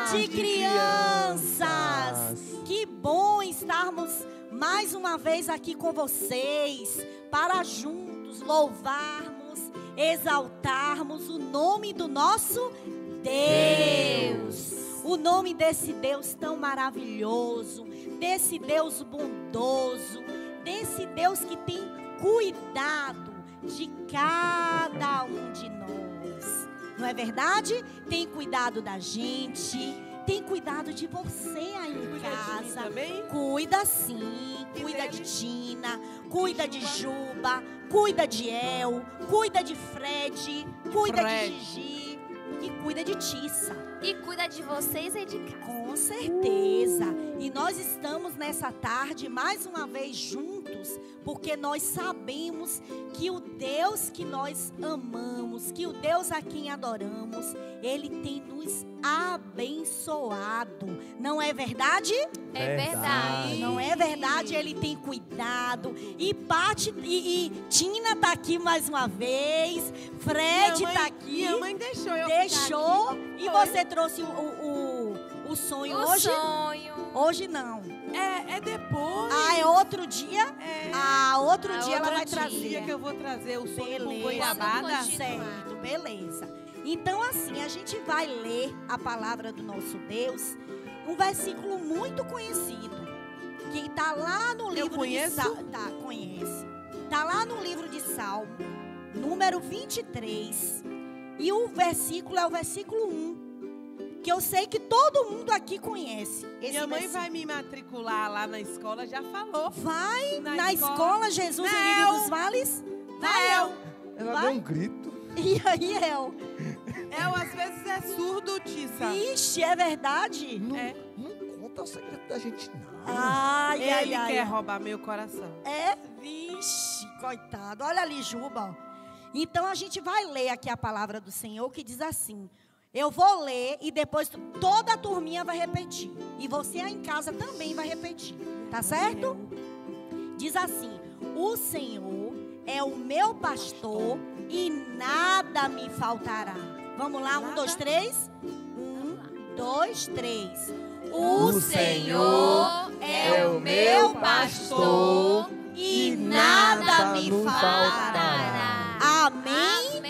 de crianças. Que bom estarmos mais uma vez aqui com vocês para juntos louvarmos, exaltarmos o nome do nosso Deus. O nome desse Deus tão maravilhoso, desse Deus bondoso, desse Deus que tem cuidado de cada um de nós. Não é verdade? Tem cuidado da gente, tem cuidado de você aí em casa. Cuida sim, cuida de Tina, cuida de Juba, cuida de El, cuida de Fred, cuida de Gigi e cuida de Tissa. E cuida de vocês aí de casa. Com certeza. E nós estamos nessa tarde mais uma vez juntos, porque nós sabemos que o Deus que nós amamos, que o Deus a quem adoramos, Ele tem nos abençoado. Não é verdade? É verdade. Não é verdade? Ele tem cuidado. E Tina tá aqui mais uma vez. Fred tá aqui. Minha mãe deixou eu Deixou. E você trouxe o sonho hoje? O sonho. Hoje não. É depois. Ah, é outro dia? É. Outro dia ela vai Outro trazer. dia que eu vou trazer o sonho com Beleza. goiabada. Certo, beleza. Então assim, a gente vai ler a palavra do nosso Deus, um versículo muito conhecido, que está lá no livro de Salmo. Tá, conhece. Está lá no livro de Salmo, número 23. E o versículo é o versículo 1, que eu sei que todo mundo aqui conhece. Minha mãe vai me matricular lá na escola, já falou. Vai na escola Jesus Livre dos Vales? Vai, El. Ela deu um grito. E aí, El? El, às vezes é surdo, Tissa. Vixe, é verdade? Não conta o segredo da gente, não. Ai, Ele ai, quer ai. roubar meu coração. É? Vixe, coitado. Olha ali, Juba. Então, a gente vai ler aqui a palavra do Senhor, que diz assim. Eu vou ler e depois toda a turminha vai repetir. E você aí em casa também vai repetir. Tá certo? Diz assim. O Senhor é o meu pastor e nada me faltará. Vamos lá, 1, 2, 3. 1, 2, 3. O Senhor é o meu pastor e nada me faltará. Amém?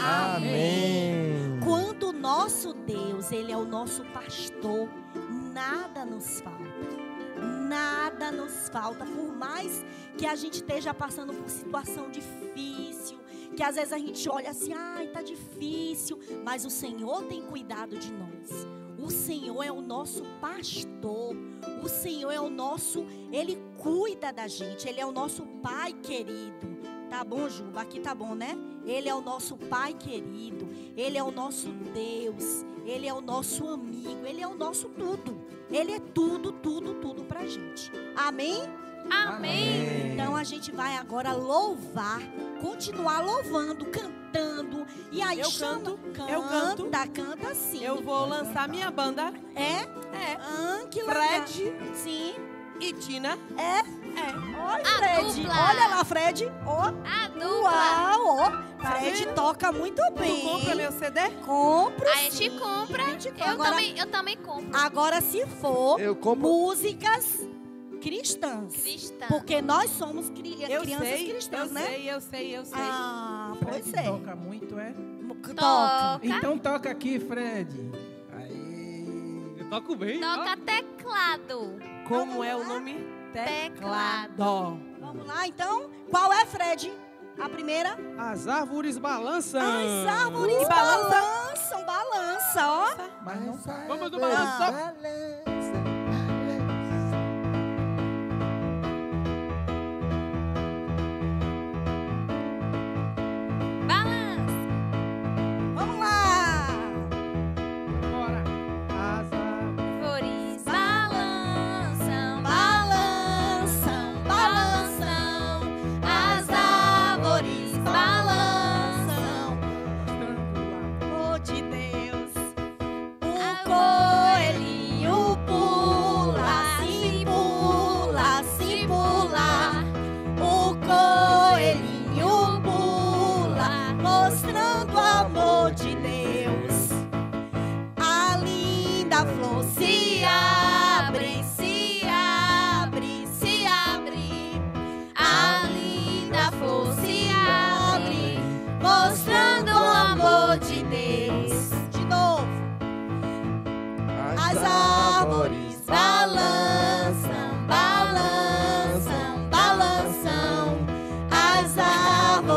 Amém. Quando o nosso Deus, Ele é o nosso pastor, nada nos falta. Nada nos falta, por mais que a gente esteja passando por situação difícil, que às vezes a gente olha assim, ai, tá difícil, mas o Senhor tem cuidado de nós. O Senhor é o nosso pastor, o Senhor é o nosso, Ele cuida da gente, Ele é o nosso Pai querido. Tá bom, Juba? Aqui tá bom, né? Ele é o nosso Pai querido, Ele é o nosso Deus, Ele é o nosso amigo, Ele é o nosso tudo. Ele é tudo, tudo, tudo pra gente. Amém? Amém. Então a gente vai agora louvar, continuar louvando, cantando. E aí Eu chama, canto. Canta sim. Eu vou lançar minha banda. É? Que legal. Fred Sim. e Tina. Olha, A Fred. dupla. Olha lá, Fred. Ó. A dupla. Uau, ó. Tá Fred vendo? toca muito bem. Tu compra meu CD? Compro, A gente sim. compra. A gente compra. Eu também compro. Agora, se for Eu compro. músicas cristãs. Cristã. Porque nós somos crianças sei, cristãs, né? eu sei. Ah, pois Fred é. toca muito, é? Toca. Então toca aqui, Fred. Aí. Eu toco bem. Toca teclado. Como é o nome? Teclado. Vamos lá, então. Qual é, Fred? A primeira? As árvores balançam. As árvores balançam, balança, ó. Mas não sai. Vamos no balanço. Balança. Vamos lá. Bora. As Flores balançam. Balançam, balançam. As árvores balançam. Oh, de Deus. O coelhinho pula, se pula, se pula. O coelhinho pula, mostrando o amor de Deus. A linda flor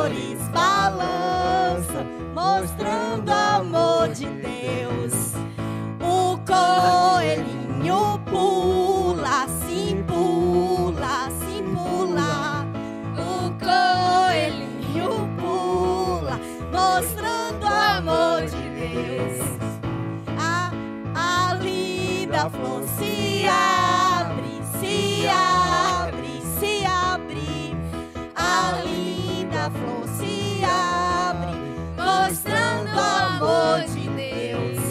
flores balançam, mostrando o amor de Deus. O coelhinho pula, sim pula, sim pula. O coelhinho pula, mostrando o amor de Deus. A linda flor se abre, se abre, se abre. A linda flor se abre, mostrando o amor de Deus.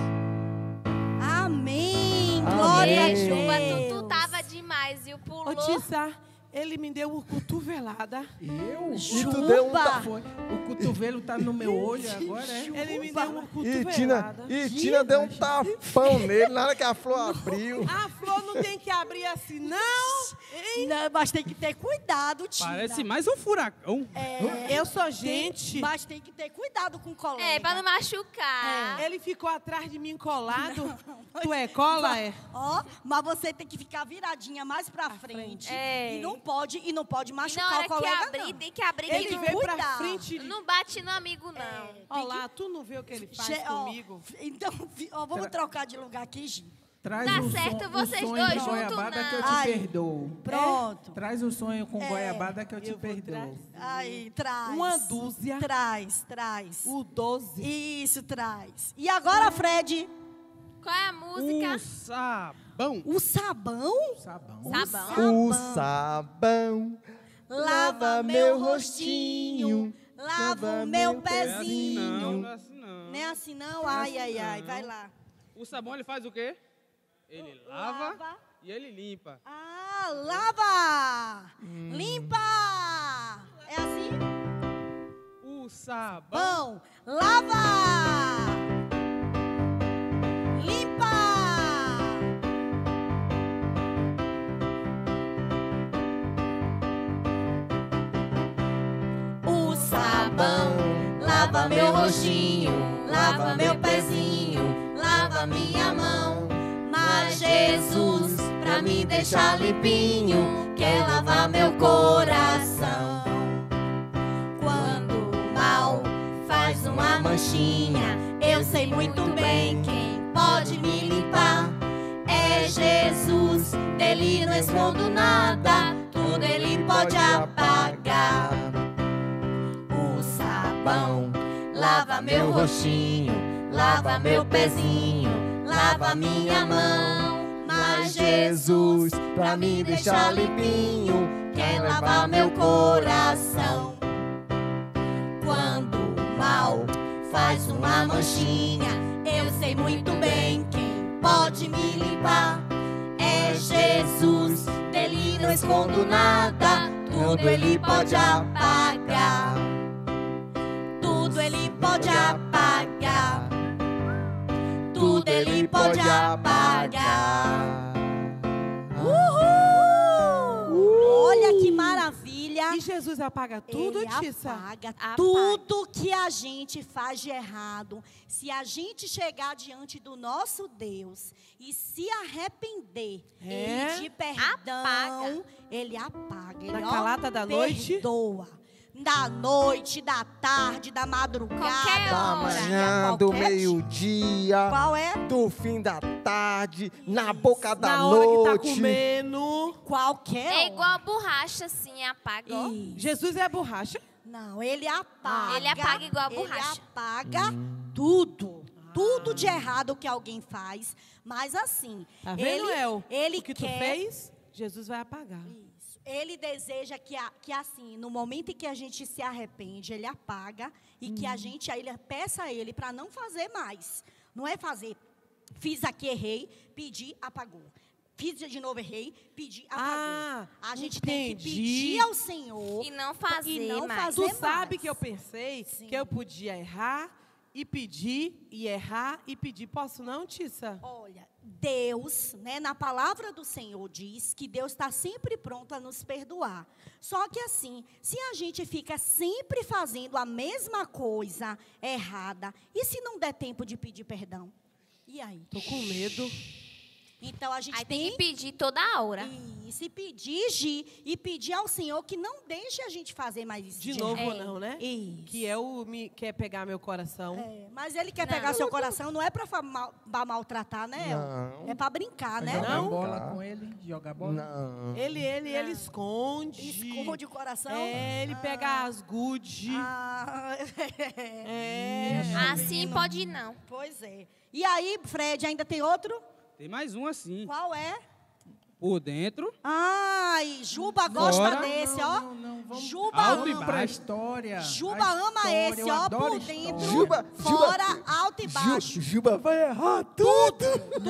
Amém. Glória a Ei, Juba, Deus. tu tava demais, viu? Pulou. Ô, Tissa, ele me deu uma cotovelada. Eu? E tu deu um Juba. Foi. O cotovelo tá no meu olho agora, é? Ele me deu uma E cotovelada. Tina deu um tapão nele na hora que a flor abriu. A flor não tem que abrir assim, não. Hein? Não, mas tem que ter cuidado, Tina. Parece mais um furacão. Eu sou gente. Mas tem que ter cuidado com o colega. É, pra não machucar. Ele ficou atrás de mim colado. Tu é cola, é? Ó, mas você tem que ficar viradinha mais pra frente. É. E não pode E na machucar hora o que colega, abrir, não. tem que abrir. Ele tem que veio pra cuidar. frente. Não bate no amigo, não. Olha lá, tu não vê o que ele faz Ó, comigo? então, ó, vamos trocar de lugar aqui, Gi. Traz Dá o certo son- vocês o sonho dois de juntos, goiabada não. que eu te Ai. perdoo. Pronto. Traz o sonho com goiabada que eu te eu vou perdoo. Aí, traz. Uma dúzia. Traz. O 12. Isso, traz. E agora, Fred? Qual é a música? O sabão. O sabão? Sabão. Sabão. O sabão Lava meu rostinho, lava o meu Não é assim não, pezinho. não é assim não. Não é assim não? Ai, ai, ai. Vai lá. O sabão ele faz o quê? Ele lava e ele limpa. Ah, lava! Limpa! É assim? O sabão. Bom, lava! Limpa! O sabão lava meu rostinho, lava meu pezinho, lava minha mão. Mas Jesus, pra me deixar limpinho, quer lavar meu coração. Quando o mal faz uma manchinha, eu sei muito bem quem pode me limpar. É Jesus, dele não escondo nada, tudo ele pode apagar. O sabão lava meu rostinho, lava meu pezinho, lava minha mão. Mas Jesus, pra me deixar limpinho, quer lavar meu coração. Quando o mal faz uma manchinha, eu sei muito bem quem pode me limpar. É Jesus, dele não escondo nada, tudo ele pode apagar. Tudo ele pode apagar. Tudo ele pode apagar. Uhul! Olha que maravilha. E Jesus apaga tudo, Ele Tissa? apaga Apaga. tudo que a gente faz de errado. Se a gente chegar diante do nosso Deus e se arrepender e pedir perdão, Apaga. ele apaga. Ele, Na calada da noite? perdoa. Da noite, da tarde, da madrugada. Qualquer Da hora. manhã, do Qualquer meio-dia, Qual é? do fim da tarde, na boca da Na hora que tá noite. comendo. Qualquer É igual a hora. borracha, assim, apaga. ó. Isso. Jesus é a borracha? Não, ele apaga. Ele apaga igual a Ele borracha. apaga tudo. Tudo de errado que alguém faz. Mas assim, Tá vendo, El? ele o que quer... tu fez, Jesus vai apagar. Isso. Ele deseja que assim, no momento em que a gente se arrepende, ele apaga e que a gente aí peça a ele para não fazer mais. Não é fazer, fiz aqui, errei, pedi, apagou. Fiz de novo, errei, pedi, apagou. Ah, A gente tem que entendi. pedir ao Senhor E não fazer e não mais. fazer Tu sabe mais. que eu pensei Sim. que eu podia errar e pedir, e errar e pedir. Posso não, Tissa? Olha, Deus, né, na palavra do Senhor diz que Deus está sempre pronto a nos perdoar. Só que assim, se a gente fica sempre fazendo a mesma coisa errada, e se não der tempo de pedir perdão? E aí? Tô com medo. Então a gente Aí tem tem que pedir toda hora. Isso, e pedir ao Senhor que não deixe a gente fazer mais isso. De novo não, né? Isso. Que é o quer pegar meu coração. Mas ele quer Não. pegar seu coração, não é pra maltratar, né? Não. É pra brincar, né? Jogar Não? bola com ele, jogar bola. Não. Ele esconde. Esconde o coração. Ele pega as good. Ah, Assim pode não. pois é. E aí, Fred, ainda tem outro? Tem mais um assim. Qual é? Por dentro, Ai, Juba gosta Fora. desse, ó. Não, vamos Juba Alto e ama. pra baixo. história. Juba A ama história, esse, eu ó, adoro por história. dentro, Juba, fora, alto e baixo. Juba vai errar tudo.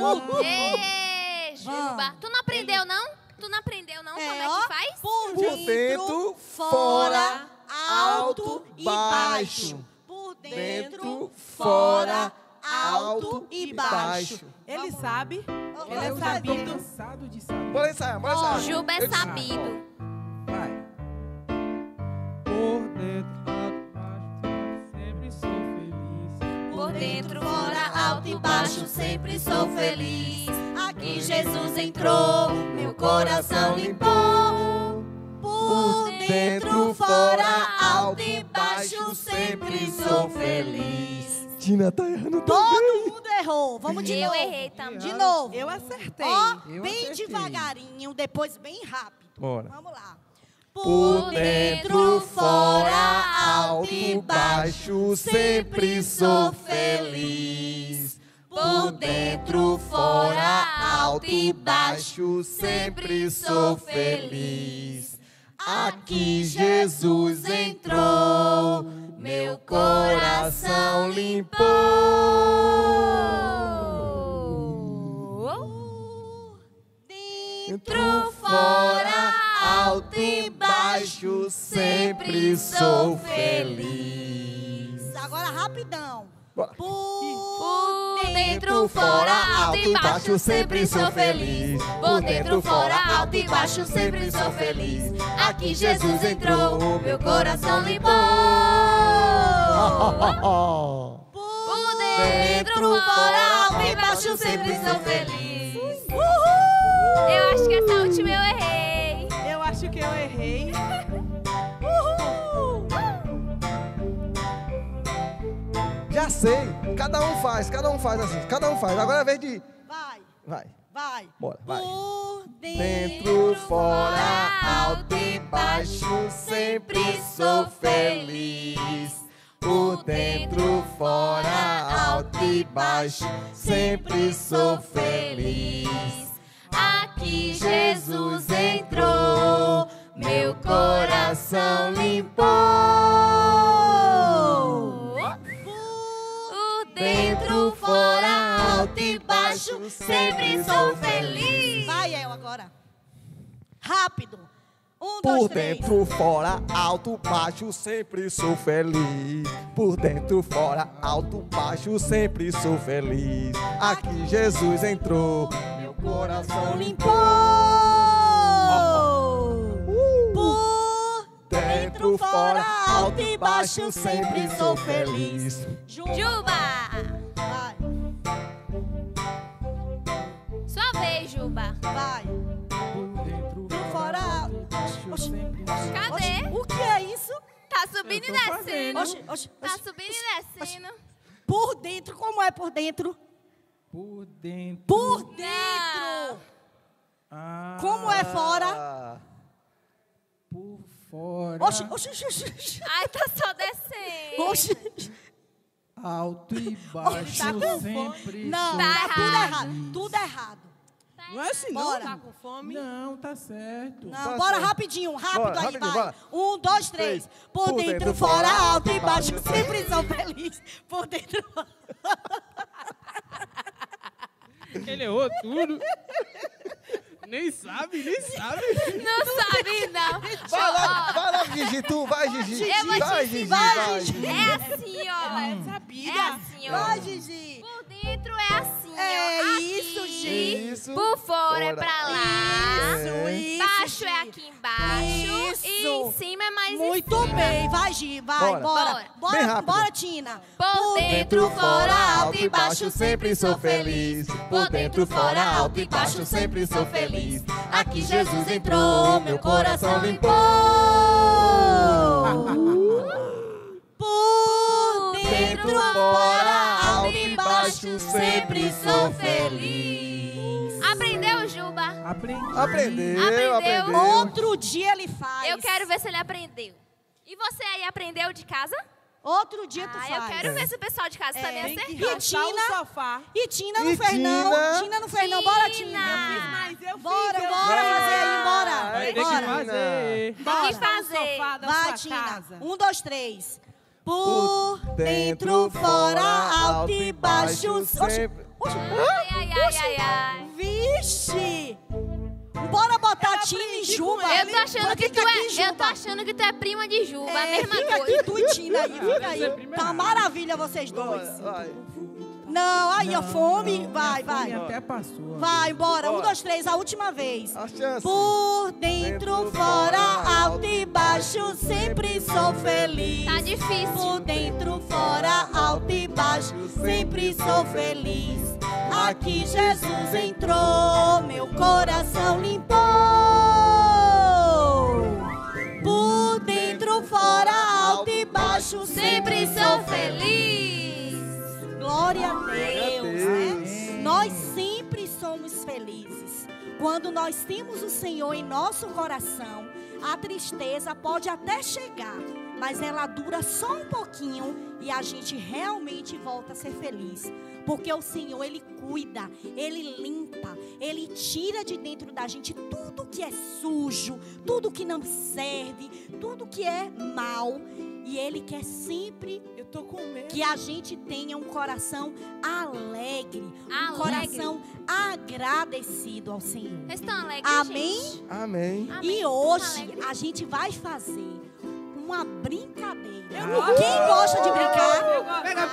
Ê, Juba. Tu não aprendeu, não? Tu não aprendeu, não? Como é ó, que faz? por Por dentro, fora, alto e baixo. Por Dentro, dentro, fora, fora, alto e baixo. Ele sabe. Ele é Eu já tô sabido. cansado de saber. Bora ensaiar, bora ensaiar. Juba é sabido. Vai. por dentro, alto, baixo, sempre sou feliz. Por dentro, fora, alto e baixo, sempre sou feliz. Aqui Jesus entrou, meu coração limpou. Por dentro, fora, alto e baixo, sempre sou feliz. Tina tá errando Todo mundo errou. Vamos de Eu novo. errei também. De novo. Eu acertei. Ó, Eu bem acertei. devagarinho, depois bem rápido. Bora. Vamos lá. Por dentro, fora, alto e baixo, sempre sou feliz. Por dentro, fora, alto e baixo, sempre sou feliz. Aqui Jesus entrou, meu coração limpou. Dentro, fora, alto e baixo, sempre sou feliz. Agora rapidão. Bora. Por Dentro, fora, alto e baixo, sempre sou feliz. Por dentro, fora, alto e baixo, sempre sou feliz. Aqui Jesus entrou, meu coração limpou. Por dentro, fora, alto e baixo, sempre sou feliz. Eu acho que essa última eu errei. Eu acho que eu errei. Já sei, cada um faz assim, cada um faz. Agora é a vez de... Vai, vai. Bora, vai. Por Dentro, fora, alto e baixo, sempre sou feliz. Por dentro, fora, alto e baixo, sempre sou feliz. Aqui Jesus entrou, meu coração limpou. Por dentro, fora, alto e baixo, sempre sou feliz. Vai, El, agora. Rápido. 1, 2, Por 3. dentro, fora, alto, baixo, sempre sou feliz. Por dentro, fora, alto, baixo, sempre sou feliz. Aqui Jesus entrou, meu coração limpou. Por Dentro, fora, alto e baixo, sempre sou feliz. Juba! Vai, Sua vez, Juba. vai. Por dentro, Fora, alto e baixo, Oxi. sempre sou Cadê? O que é isso? Tá subindo e Eu tô descendo. Oxi, oxi, Tá oxi. subindo e descendo. Por dentro, como é por dentro? por dentro. Por dentro. Ah, Como é fora? Ah, por fora. Oxi, oxi, oxi, oxi. Ai, tá só descendo. Oxi. Alto e baixo, tá com sempre Não, sou tá tudo errado. errado. Tudo errado. Não é assim, não? Bora. Tá com fome? Não, tá certo. Não, Tá bora certo. rapidinho, rápido Bora, aí, rapidinho, vai. bora. 1, 2, 3. Por dentro, fora, alto e baixo, sempre sou feliz. Por dentro. Ele errou tudo. Nem sabe, nem sabe. Não sabe, não. vai lá, Gigi, tu, vai, Gigi. Eu vou te Vai, ensinar. Gigi, Vai, vai, Gigi. Gigi. É assim, ó. Ela é sabida. É assim, ó. Vai, Gigi. Por dentro, dentro é assim, É ó. isso, aqui, gente. Isso. por fora é pra lá. Isso, Baixo é Gi. aqui embaixo. E Isso. em cima é mais em Muito cima. bem, vai, Gi, vai, Bora. bora. Bem Bora, rápido. bora, Tina. Por dentro, fora, alto e baixo, sempre sou feliz. Por dentro, fora, alto e baixo, sempre sou feliz. Aqui Jesus entrou, meu coração limpou. Por dentro, fora, alto e baixo, sempre sou feliz. Aprendeu, Juba? Aprendi. Aprendeu. Outro dia ele faz. Eu quero ver se ele aprendeu. E você aí aprendeu de casa? Outro dia tu Ah, faz. eu quero ver se o pessoal de casa também Tem que acertou. raspar o Tina? sofá. E Tina não E fez não. Tina? Tina não fez não. Bora, Tina. Mas eu Bora, fiz, bora fazer aí, bora. Vai ter que Bora. fazer. Tem que fazer. O sofá da Vai, sua Tina. casa. 1, 2, 3. Por dentro, fora, alto e baixo. sempre. Ai, ai, ai, ai, ai. Vixe! Bora botar Tina e Juba. Eu tô achando que tu Fica aqui, é, eu Juba. tô achando que tu é prima de Juba, a mesma fica coisa. aqui tu e Tina aí, fica Deve ser aí. prima Tá uma errada. maravilha vocês dois. Vai. Não, aí, ó, fome. Não, Vai, minha fome vai. até passou. Vai, bora. 1, Bora. 2, 3, a última vez. A chance. Por dentro, fora, alto e baixo, sempre sou feliz. Tá difícil. Por dentro, fora, alto e baixo, sempre sou feliz. Aqui Jesus entrou, meu coração limpou. Por dentro, fora, alto e baixo, Sempre sou feliz. Glória a Deus, né? Deus. Nós sempre somos felizes. Quando nós temos o Senhor em nosso coração, a tristeza pode até chegar, mas ela dura só um pouquinho e a gente realmente volta a ser feliz. Porque o Senhor, Ele cuida, Ele limpa, Ele tira de dentro da gente tudo que é sujo, tudo que não serve, tudo que é mal. E Ele quer sempre Eu tô com medo. que a gente tenha um coração alegre, um Alegre. coração agradecido ao Senhor. Vocês estão alegres, Amém? gente? Amém. Amém. E Estão hoje alegres? a gente vai fazer uma brincadeira. gosto. Quem gosta de brincar? Pega,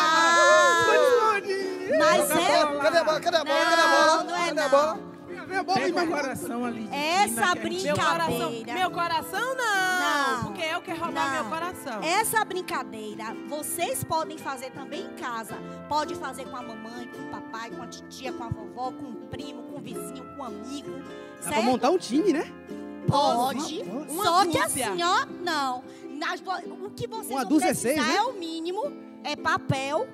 Mas Cadê é a bola? Cadê a bola? Cadê a bola? Cadê a bola? Não é Cadê a não. bola? Pega o coração ali. de Essa Tina, que a gente- brincadeira. Meu coração não. Não. Porque eu quero roubar Não. meu coração. Essa brincadeira vocês podem fazer também em casa. Pode fazer com a mamãe, com o papai, com a titia, com a vovó, com o primo, com o vizinho, com o amigo. Dá pra Certo? montar um time, né? Pode. Uma Só que dúzia. assim, ó, não. O que vocês Uma vão dúzia é precisar seis, né? é o mínimo, é papel,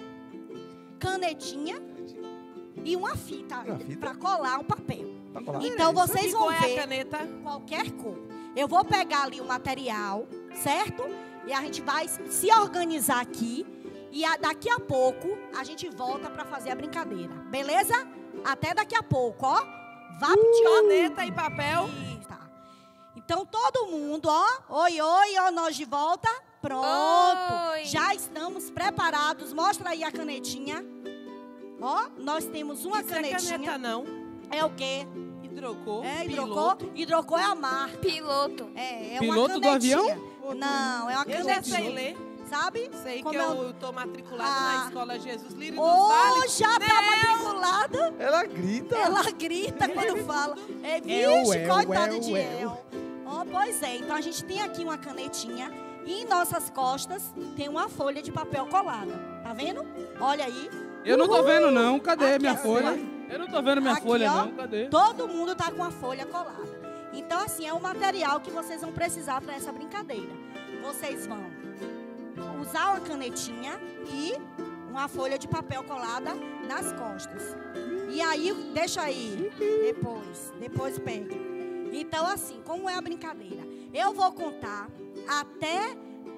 canetinha e uma fita, Uma fita? para colar um papel. Tá colado? Então vocês E vão qual é a ver caneta? qualquer cor. Eu vou pegar ali o material, certo? E a gente vai se organizar aqui. E daqui a pouco a gente volta para fazer a brincadeira. Beleza? Até daqui a pouco, ó. Vá Caneta e papel. Tá. Então todo mundo, ó. Oi, oi, ó, nós de volta. Pronto. Oi. Já estamos preparados. Mostra aí a canetinha. Ó, nós temos uma Isso é canetinha. caneta não. É o quê? Hidrocor. É piloto. hidrocor. Hidrocor é a marca. Piloto. É Piloto uma do canetinha. avião? Não, é uma Eu já sei canetinha. ler. Sabe? Sei Como que é eu tô matriculada Ah. na escola Jesus Lírio dos Ô, Vales. já tá matriculada. Ela grita. Ela grita quando fala. É, El, vixe, El, coitada El, de El. El. Ó, pois é, então a gente tem aqui uma canetinha e em nossas costas tem uma folha de papel colada. Tá vendo? Olha aí. Eu não tô vendo, não. Cadê Aqui, minha ó, folha? Eu não tô vendo minha Aqui, folha, ó. não. Cadê? Todo mundo tá com a folha colada. Então, assim, é o material que vocês vão precisar para essa brincadeira. Vocês vão usar uma canetinha e uma folha de papel colada nas costas. E aí, deixa aí. Depois pega. Então, assim, como é a brincadeira? Eu vou contar até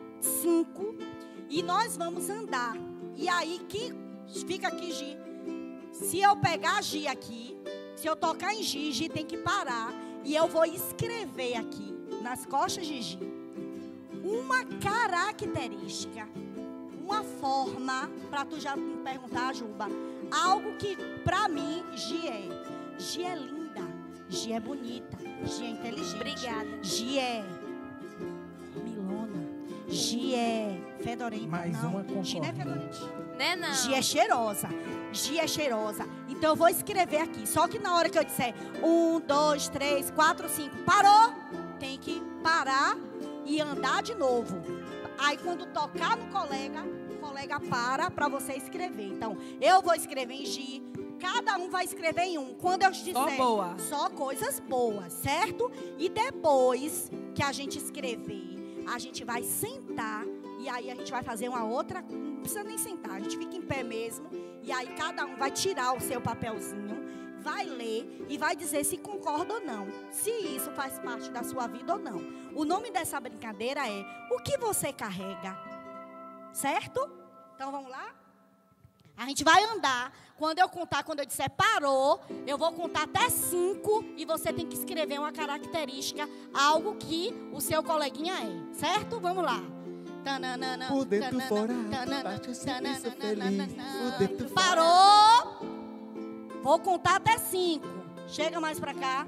5 e nós vamos andar. E aí, fica aqui, Gi. Se eu pegar a Gi aqui, se eu tocar em Gi, Gi tem que parar. E eu vou escrever aqui, nas costas de Gi, uma característica, uma forma, para tu já me perguntar, Juba, algo que pra mim Gi é. Gi é linda, Gi é bonita, Gi é inteligente. Obrigada. Gi é milona, Gi é fedorenta. Mais não. uma concorrente. Gi não é fedorenta. Né, não? Gi é cheirosa. Gi é cheirosa. Então eu vou escrever aqui. Só que na hora que eu disser 1, 2, 3, 4, 5, parou, tem que parar e andar de novo. Aí quando tocar no colega, o colega para você escrever. Então, eu vou escrever em Gi. Cada um vai escrever em um. Quando eu disser Só boa. só coisas boas, certo? E depois que a gente escrever, a gente vai sentar e aí a gente vai fazer uma outra. Não precisa nem sentar, a gente fica em pé mesmo. E aí cada um vai tirar o seu papelzinho, vai ler e vai dizer se concorda ou não. Se isso faz parte da sua vida ou não. O nome dessa brincadeira é O que você carrega? Certo? Então vamos lá? A gente vai andar. Quando eu contar, quando eu disser parou, eu vou contar até 5 e você tem que escrever uma característica, algo que o seu coleguinha é. Certo? Vamos lá. Tananana, Por dentro, fora, tananana, baixo, sempre sou tananana, feliz. Por dentro, fora. Parou. Vou contar até 5. Chega mais pra cá.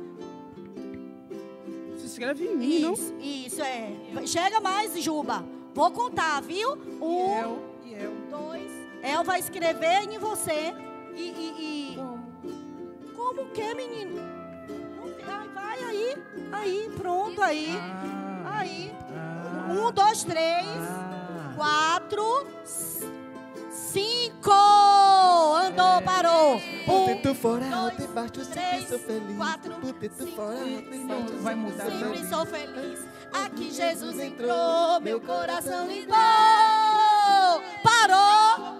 Se inscreve em mim, não? Isso é. Chega mais, Juba. Vou contar, viu? 1, E eu. 2. El vai escrever em você. Como que, menino? Vai aí. Aí, pronto, aí. Aí. 1, 2, 3, 4, 5. Andou, parou. Por dentro, fora, 2, alto e baixo, sempre sou 3, feliz. 4, Por dentro, 5, fora, alto e baixo, Vai mudar. sempre sou feliz. Aqui Jesus entrou, entrou, meu coração limpou. Parou.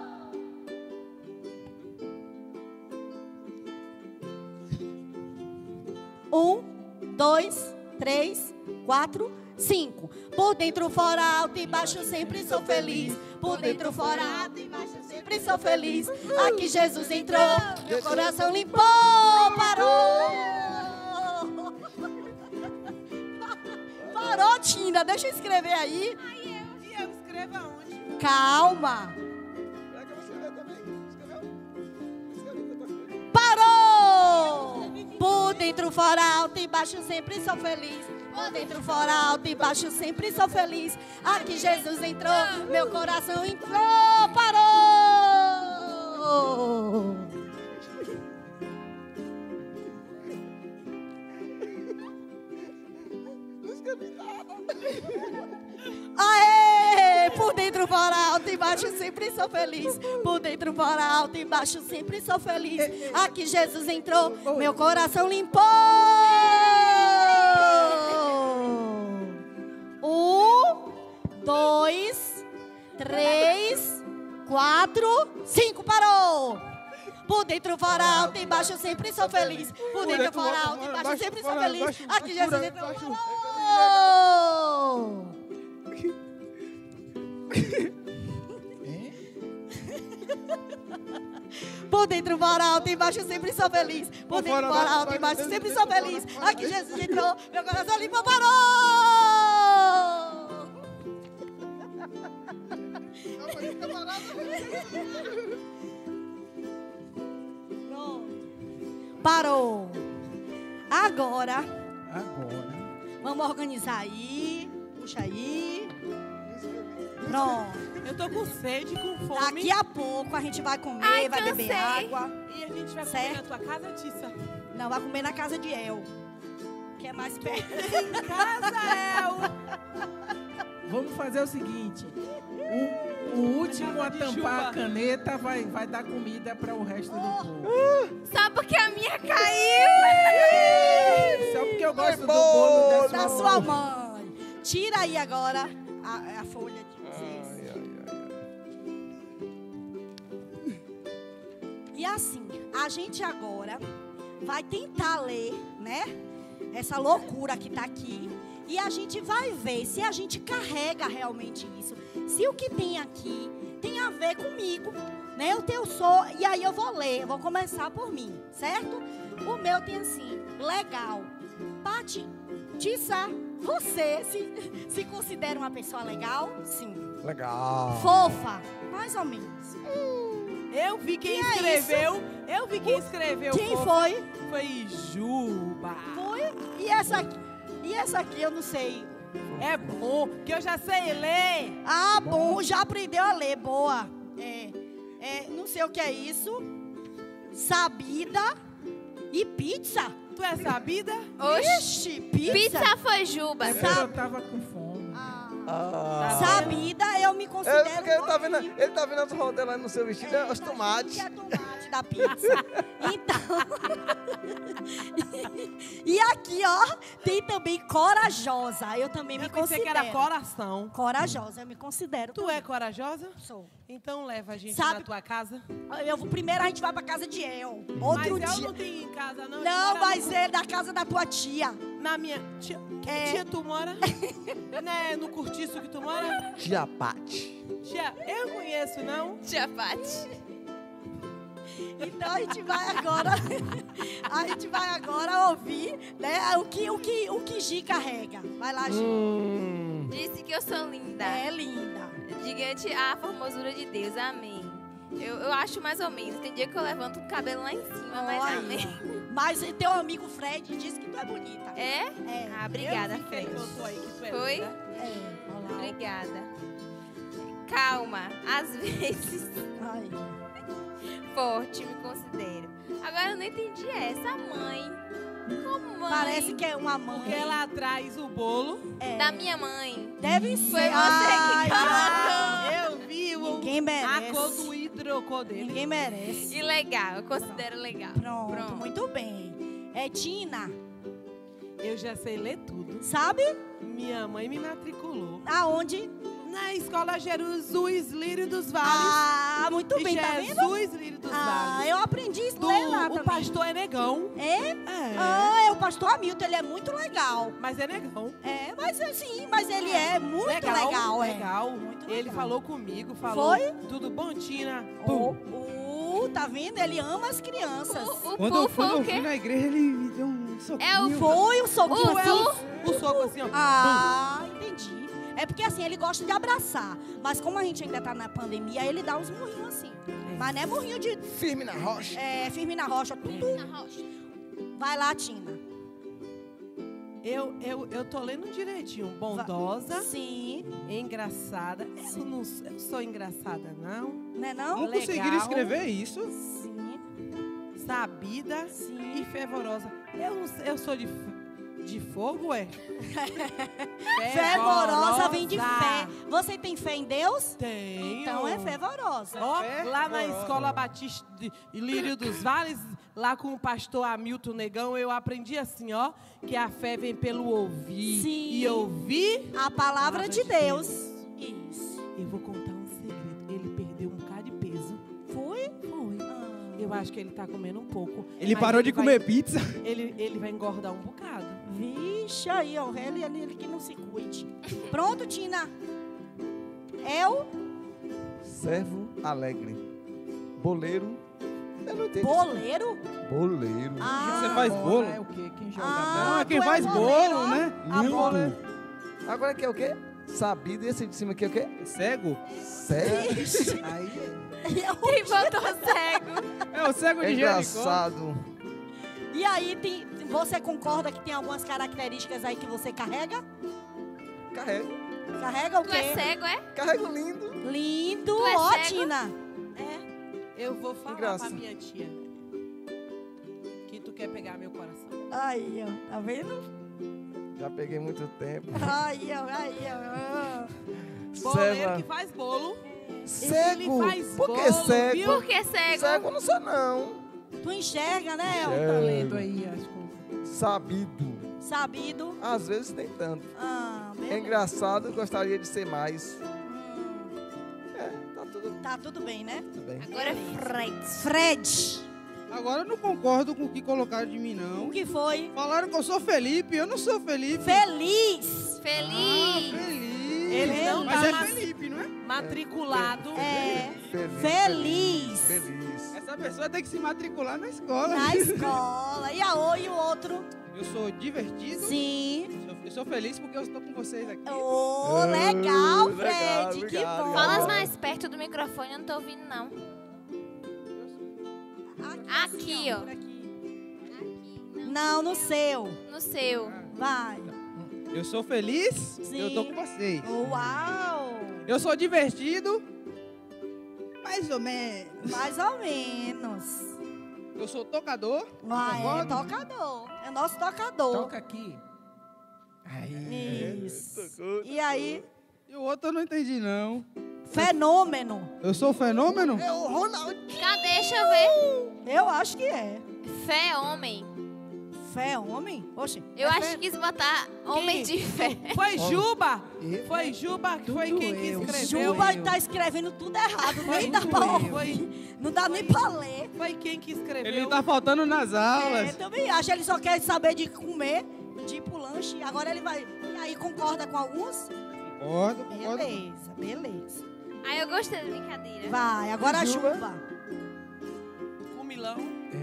1, 2, 3, 4, 5. Por dentro, fora, alto e baixo, sempre sou feliz. Por dentro, fora, alto e baixo, sempre sou feliz. Aqui Jesus entrou, meu coração limpou. Parou. Parou, Tina. Deixa eu escrever aí. E eu escrevo aonde? Calma. Será que você lê também? Escreveu? Parou! Por dentro, fora, alto e baixo, sempre sou feliz. Por dentro, fora, alto e baixo, sempre sou feliz. Aqui Jesus entrou, meu coração entrou. Parou! Não escrevi nada. Aê! Por dentro, fora, alto e baixo, sempre sou feliz. Por dentro, fora, alto e baixo, sempre sou feliz. Aqui Jesus entrou, meu coração limpou. 1, 2, 3, 4, 5. Parou! Por dentro, fora, alto e baixo, sempre sou feliz. Por dentro, fora, alto e baixo, sempre sou feliz. Aqui Jesus entrou. Parou! Por dentro, fora, alto e baixo, sempre sou feliz. Por dentro, fora, alto e baixo, sempre sou feliz. Aqui Jesus entrou, meu coração limpo, parou! Pronto. Parou. Agora, vamos organizar aí. Puxa aí. Pronto. Eu tô com sede, com fome. Daqui a pouco a gente vai comer, Ai, vai beber cansei. água. E a gente vai comer Certo. na tua casa, Tissa? Não, vai comer na casa de El, que é mais perto. Casa, El! Vamos fazer o seguinte. O último a tampar a caneta vai dar comida para o resto do povo. Só porque a minha caiu. Só porque eu gosto do bolo bolo Da sua mãe. Tira aí agora a folha de vocês. E assim, a gente agora vai tentar ler, né? Essa loucura que tá aqui. E a gente vai ver se a gente carrega realmente isso. Se o que tem aqui tem a ver comigo, né? Eu sou, e aí eu vou ler, eu vou começar por mim, certo? O meu tem assim, legal. Pati, Tissa, você se considera uma pessoa legal? Sim. Legal. Fofa, mais ou menos. Eu vi quem Que é escreveu. Eu vi quem escreveu. Quem fofo. foi? Foi Juba. Foi? E essa aqui eu não sei. É bom, que eu já sei ler. Ah, bom, já aprendeu a ler, boa. Não sei o que é isso. Sabida e pizza. Tu é sabida? Ixi, pizza. Pizza foi Juba. É porque eu tava com fome. Sabida, eu me considero. Porque ele tá vendo as rodelas no seu vestido, os tomates. É tomate da pizza. Então. E aqui, ó, tem também corajosa. Eu também me Eu pensei que considero. era coração. Corajosa, eu me considero. Tu é corajosa? Sou. Então leva a gente Sabe- na tua casa. Primeiro a gente vai pra casa de El. Mas Outro eu dia. não tenho em casa, não. Não, Ele mora mas é da casa da tua tia. na minha... Tia, que tia tu mora? Não é no cortiço que tu mora? Tia Pati. Tia, eu conheço, não? Tia Pati. Então a gente vai agora. A gente vai agora ouvir, né, o que Gi carrega. Vai lá, Gi. Disse que eu sou linda. É linda. Gigante a formosura de Deus. Amém. Eu acho mais ou menos. Tem dia que eu levanto o cabelo lá em cima, mas Olha. amém. Mas teu amigo Fred disse que tu é bonita. É? É. Ah, obrigada, Eu vi que ele Fred. botou aí que tu é Foi? linda. É. Olha lá. Obrigada. Calma. Às vezes, Ai. forte me considero. Agora eu não entendi essa mãe. Como mãe? Parece que é uma mãe. Porque ela traz o bolo. É. Da minha mãe. Deve ser. Foi você que Ai, Eu vi Ninguém merece. a cor do hidrocô dele. Ninguém merece. E legal, eu considero legal. Pronto, muito bem. Tina, Eu já sei ler tudo. sabe Minha mãe me matriculou aonde? na escola Jesus Lírio dos Vales. Ah, muito bem, tá vendo? Jesus Lírio dos Vales. Eu aprendi isso ler lá O também. pastor é negão. É? É. É o pastor Hamilton, ele é muito legal. Mas é negão. É, mas sim, mas ele é muito legal. Legal. Muito Ele legal. falou comigo, falou. Foi? Tudo bom, Tina? Tá vendo? Ele ama as crianças. O Quando eu Pu foi o fui quê? na igreja, ele me deu um soquinho. É o Foi o soquinho O assim? O soco assim, ó. Ah, entendi. É porque assim, ele gosta de abraçar. Mas como a gente ainda tá na pandemia, ele dá uns murrinhos assim. Mas não é murrinho de Firme na rocha. firme na rocha, tudo. Na rocha. Vai lá, Tina. Eu tô lendo direitinho. Bondosa, Sim. engraçada. Eu sou engraçada, não. Não é não? Não conseguiram Legal. escrever isso? Sim. Sabida Sim. e fervorosa. Eu sou de fogo, é? Fervorosa vem de fé. Você tem fé em Deus? Tenho. Então é fervorosa. Ó, lá na Escola Batista de Lírio dos Vales, lá com o pastor Hamilton Negão, eu aprendi assim, ó, que a fé vem pelo ouvir. Sim. E ouvir. A palavra de Deus. Isso. Eu vou contar um segredo. Ele perdeu um bocado de peso. Foi? Foi. Eu acho que ele tá comendo um pouco. Ele mas parou de vai- comer pizza? Ele vai engordar um bocado. Vixe, aí, ó. Ele que não se cuide. Pronto, Tina. Eu, Servo alegre. Boleiro. Eu não entendi. boleiro. Boleiro. Ah, Você faz Bola bolo? É o quê? Quem joga Ah, Ah, quem tu é faz boleiro, bolo, ó. né? A bola. Lindo. Agora aqui é o quê? Sabido. E esse de cima aqui é o quê? Cego? Sério? Vixe. Aí, E Quem botou cego? É o cego É de Jericó. engraçado. E aí, você concorda que tem algumas características aí que você carrega? Carrego. Carrega o Tu quê? é cego, é? Carrego lindo. Lindo, Tu é ó, cego? Tina. Eu vou falar Graça. pra minha tia que tu quer pegar meu coração. Aí, ó, tá vendo? Já peguei muito tempo. Aí, ó. Boleiro Serva. que faz bolo. Cego. faz Por que bolo, cego? viu? Por que cego? Cego eu não sou, não. Tu enxerga, né, El? tá lendo aí as coisas. Sabido. Sabido. Às vezes nem tanto. Ah, É beleza. engraçado, eu gostaria de ser mais. Tá tudo Tá tudo bem, né? bem. Agora é Fred. Fred, Agora eu não concordo com o que colocaram de mim, o não. que foi? Falaram que eu sou Felipe, eu não sou Felipe. Feliz. Feliz. Feliz. Ele não Mas tá é mais Felipe, não é? matriculado. É. Feliz. Feliz. Feliz. Essa pessoa tem que se matricular na escola. Na escola. E o outro? Eu sou divertido. Sim. Eu sou feliz porque eu estou com vocês aqui. Oh, legal, legal, Fred. Que obrigado, bom. obrigado. Fala mais perto do microfone, eu não tô ouvindo, não. Aqui, ó. por aqui. Aqui, Não, no seu. no seu. Vai. Eu sou feliz, Sim. eu tô com vocês. Uau! Eu sou divertido, mais ou menos. Mais ou menos. Eu sou tocador. Ah, é concordo? tocador. É nosso tocador. Toca aqui. Aí. Isso. E aí, E o outro eu não entendi, não. fenômeno. Eu sou fenômeno? É o Ronaldo. Cadê? Deixa eu ver. Eu acho que é. Fé é homem. Fé é homem? Oxe. Eu é acho fé- que quis botar homem de fé. Foi Juba? Eu? Foi Juba que foi Tudo quem que eu. escreveu. Juba eu. tá escrevendo tudo errado. Nem dá Muito pra eu. ouvir. Não dá nem pra ler. Foi quem que escreveu. Ele tá faltando nas É, aulas. também acho. Ele só quer saber de comer, de ir pro lanche. Agora ele vai. E aí concorda com alguns? Concordo, concordo. Beleza, beleza. Aí eu gostei da brincadeira. Vai, agora a Juba. Juba. Com Milão.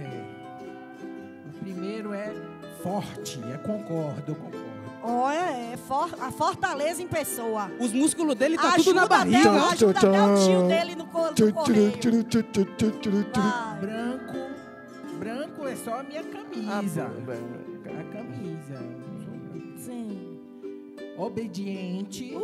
O primeiro é forte. É concordo. Olha, a fortaleza em pessoa. Os músculos dele tá tudo na Ajuda até, barriga. ó. ajuda até o tio dele no correio. Vai. Branco é só a minha camisa. A camisa. Sim. Obediente.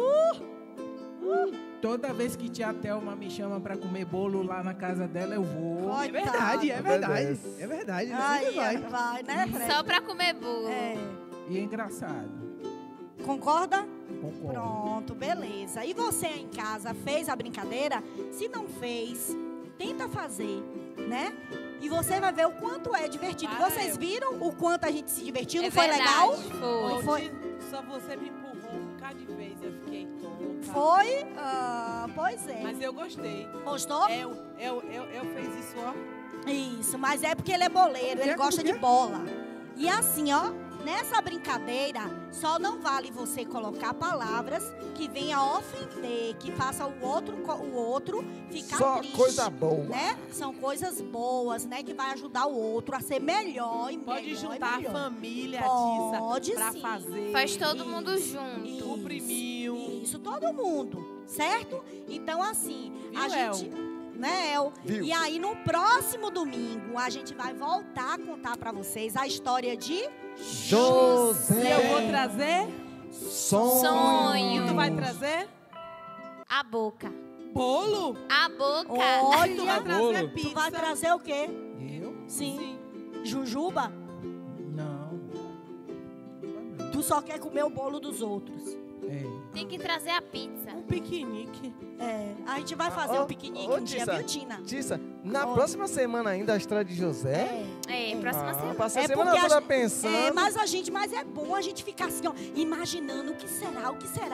Toda vez que tia Thelma me chama pra comer bolo lá na casa dela, eu vou. É verdade, é verdade. É verdade. Aí, Ele vai. vai, né, Fred? Só pra comer bolo. É. E é engraçado. Concorda? Concordo. Pronto, beleza. E você aí em casa fez a brincadeira? Se não fez, tenta fazer, né? E você vai ver o quanto é divertido. Para Vocês eu. viram o quanto a gente se divertiu? Não É foi verdade, legal? Foi. Foi. Só você me empurrou um bocado de vez. Eu fiquei tonta. Foi? Ah, pois é. Mas eu gostei. Gostou? Eu fez isso, ó. Isso, mas é porque ele é boleiro, ele gosta de bola. E assim, ó, nessa brincadeira, só não vale você colocar palavras que venham a ofender, que façam o outro ficar Só triste. coisa boa. Né? São coisas boas, né? Que vai ajudar o outro a ser melhor e Pode melhor juntar e a melhor. família, Pode Tissa, pra sim. fazer. Faz todo Isso, mundo junto. Isso, O priminho. Isso, todo mundo, certo? Então, assim, a Viu, El? gente... Né, El? Viu? E aí, no próximo domingo, a gente vai voltar a contar pra vocês a história de... E eu vou José. trazer. Sonho. Tu vai trazer? A boca. Bolo? A boca. Olha, Tu vai trazer bolo. pizza? tu vai trazer o quê? Eu? Sim. Jujuba? Não. Tu só quer comer o bolo dos outros. Tem que trazer a pizza. Um piquenique. É, a gente vai fazer Ó, um piquenique ó, um dia, Tissa. viu, Tina? Tissa, na Ó. próxima semana ainda a história de José? Próxima semana. Passei a É semana porque a toda gente- pensando. mas é bom a gente ficar assim, ó, imaginando o que será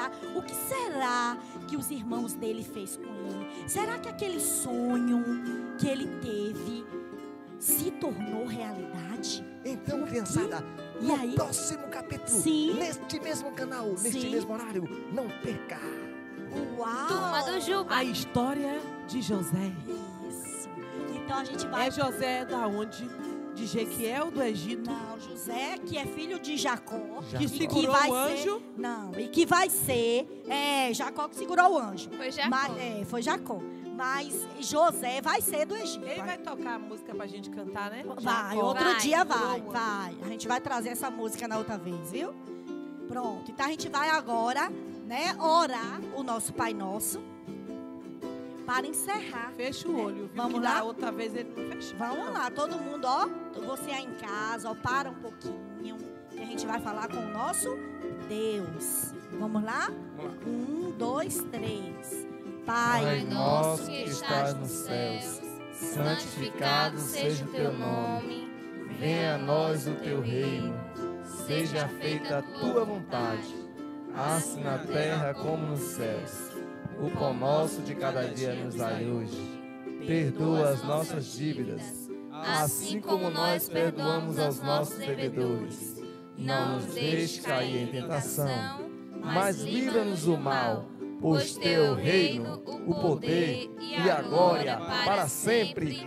que os irmãos dele fez com ele. Será que aquele sonho que ele teve se tornou realidade? Então, criançada, E no aí? próximo capítulo, Sim. neste mesmo canal, neste Sim. mesmo horário, não perca. Uau! Turma do Juba. A história de José. Isso. Então a gente vai... É José da onde? De Jequiel do Egito. Não, José, que é filho de Jacó. Que e segurou vai o ser- anjo. Não, e que vai ser... Jacó que segurou o anjo. Foi Jacó. Foi Jacó. Mas José vai ser do Egito. Ele vai tocar a música pra gente cantar, né? Vai, Jacó. outro Vai. dia vai. A gente vai trazer essa música na outra vez, viu? Pronto, então a gente vai agora, né, orar o nosso Pai Nosso para encerrar. Fecha o olho, viu? Vamos que lá? da outra vez ele não fechou. Vamos lá, todo mundo, ó, você aí em casa, ó, para um pouquinho, que a gente vai falar com o nosso Deus. Vamos lá? 1, 2, 3. Pai, nosso que estás nos céus, santificado seja o teu nome. Venha a nós o teu reino, seja feita a tua vontade, assim na terra como nos céus. O pão nosso de cada dia nos dai hoje. Perdoa as nossas dívidas, assim como nós perdoamos aos nossos devedores. Não nos deixe cair em tentação, mas livra-nos do mal, pois teu é o reino, o poder e a glória para sempre.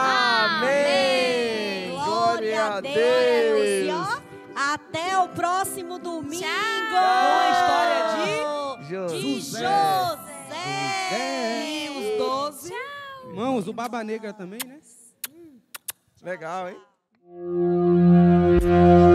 Amém! Glória a E Deus! ó, até o próximo domingo. Tchau. Com a história de José. José. E os 12. Irmãos, o Baba Negra também, né? Legal, hein?